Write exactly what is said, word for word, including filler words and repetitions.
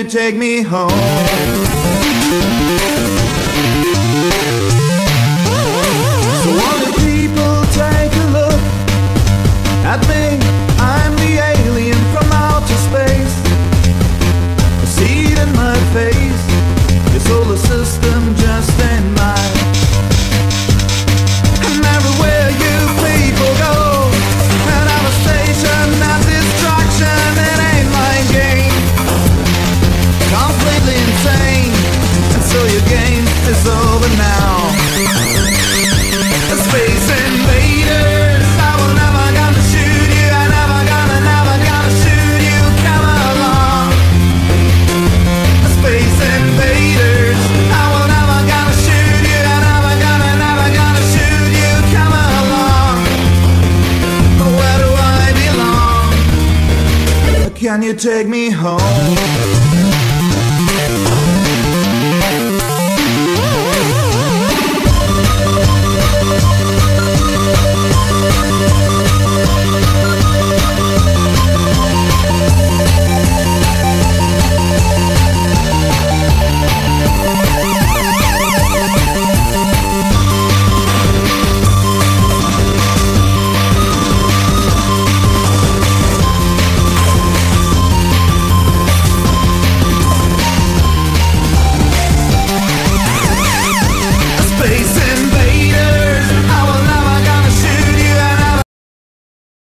take me home? So won't you people take a look at me? I'm the alien from outer space. I see it in my face. Your solar system just ain't mine. And everywhere you people go, and I'm a station, not distraction. It ain't my game. Completely insane. And so your game is over now. The Space Invaders, I will never gonna shoot you. I never gonna, never gonna shoot you. Come along. The Space Invaders, I will never gonna shoot you. I never gonna, never gonna shoot you. Come along. Where do I belong? Can you take me home?